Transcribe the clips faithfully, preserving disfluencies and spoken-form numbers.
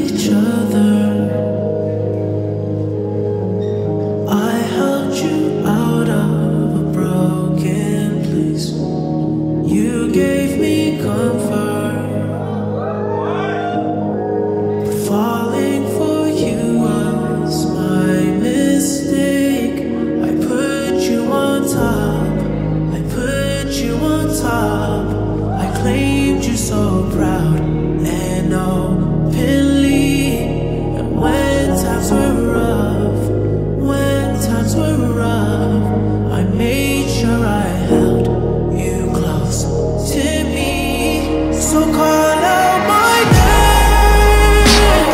each other. I helped you out of a broken place. You gave me comfort. But falling for you was my mistake. I put you on top. I put you on top. I claimed you so proud and openly. And when times were rough, when times were rough, I made sure I held you close to me. So call out my name,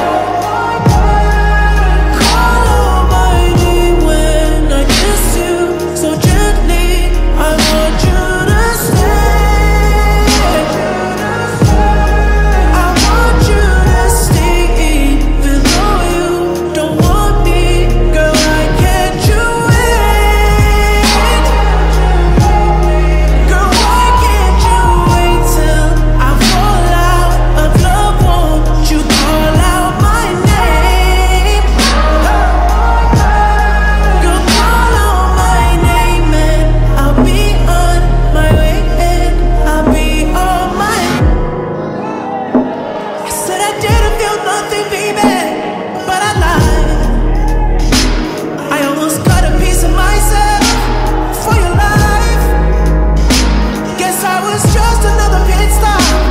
call out my name when I kiss you so gently. I want you to stay, I want you to stay even though you don't want me. Girl, why can't you wait? Girl, why can't you wait till I fall out of love? Won't you call out my name? Girl, call out my name and I'll be on my way and I'll be on my. I said I didn't feel nothing, baby, but I lied. I almost cut a piece of myself for your life. Guess I was just another pit stop.